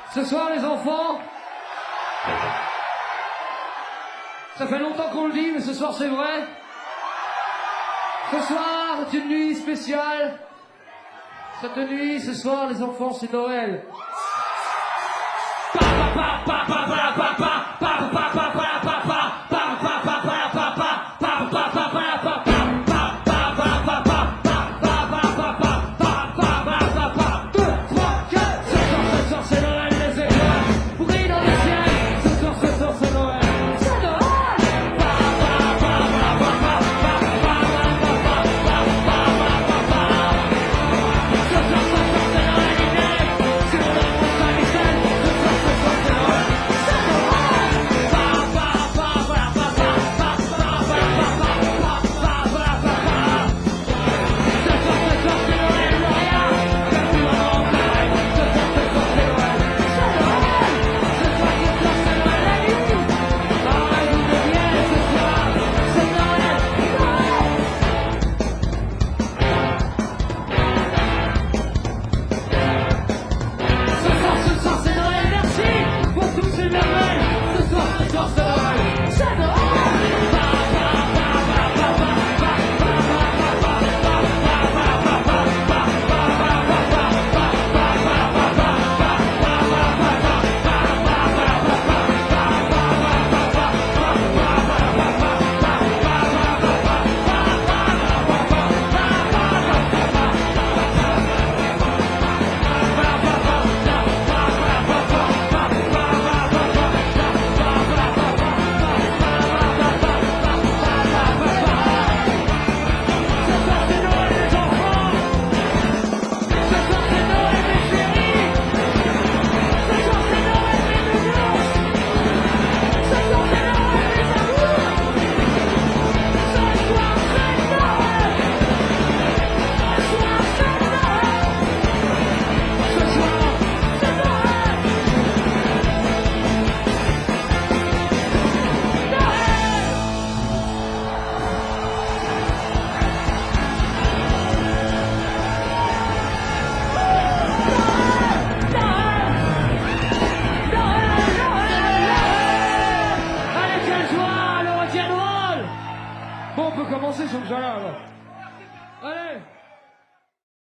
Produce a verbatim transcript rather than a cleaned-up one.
Ce soir, les enfants, ça fait longtemps qu'on le dit, mais ce soir, c'est vrai. Ce soir, c'est une nuit spéciale. Cette nuit, ce soir, les enfants, c'est Noël.